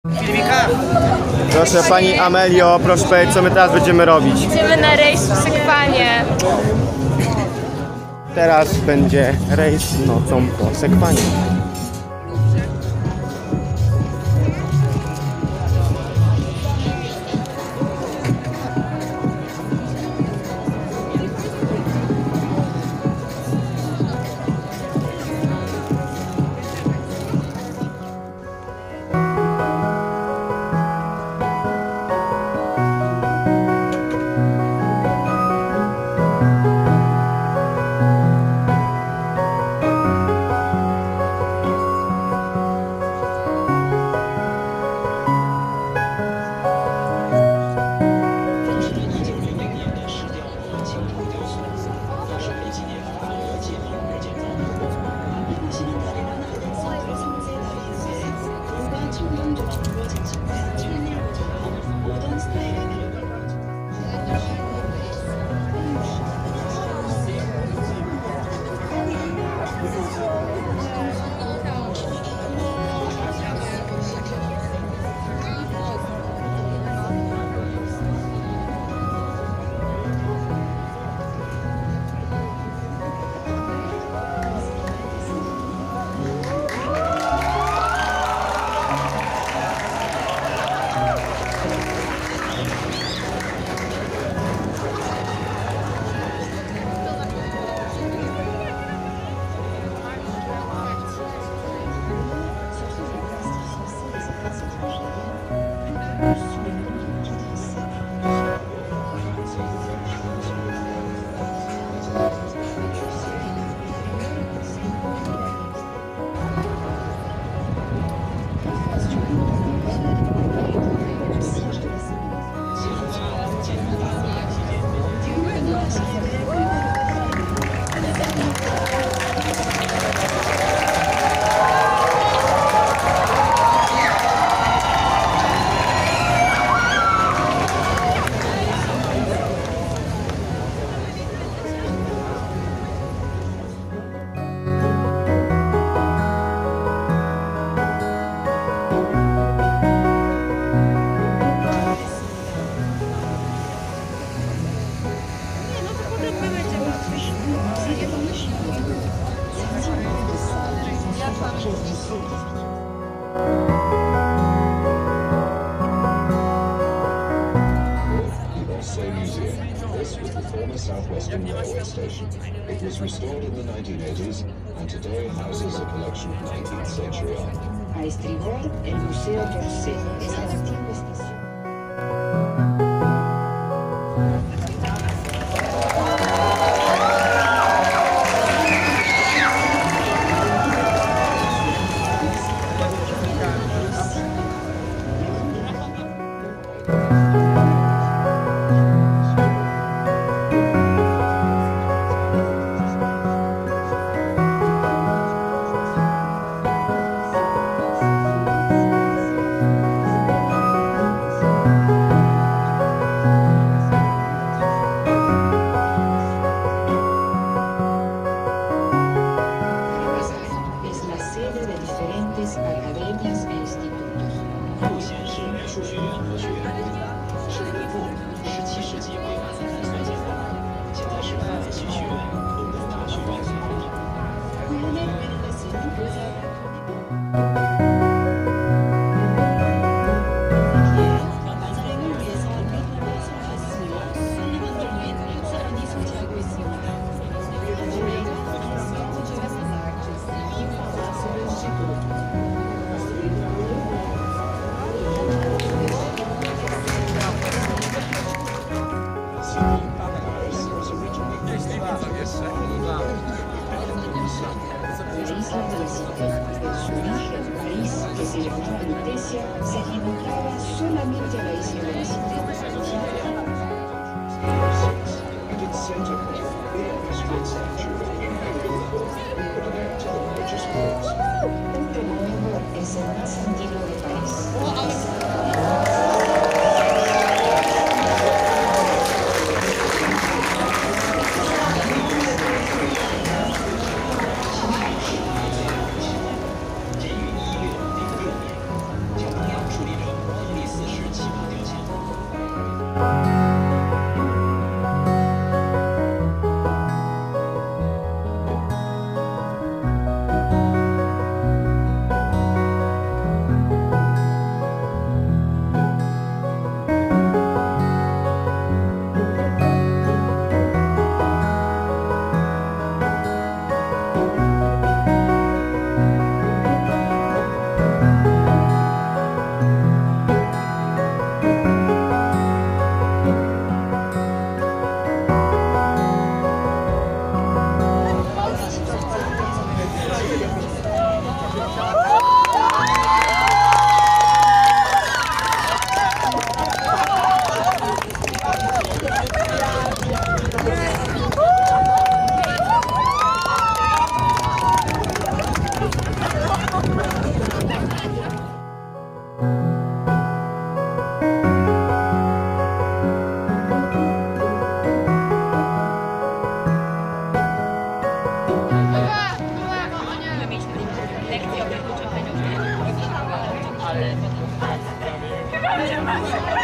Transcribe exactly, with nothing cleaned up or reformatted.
Proszę pani Amelio, proszę powiedzieć, co my teraz będziemy robić. Idziemy na rejs w Sekwanie. Teraz będzie rejs nocą po Sekwanie. Southwestern Railway Station. It was restored in the nineteen eighties and today houses a collection of nineteenth century art. A estribor, el Museo d'Orsay es la antigua estación. Academias e institutos. 目前是美术学院和学院的地方，是一部十七世纪维马斯坦所建的，现在是法兰西学院和文法学院所合成。 Se encontraba solamente a la isla de la And its center was a big street statue to the religious groups. Punto Nuevo es el más antiguo del país. ale potem...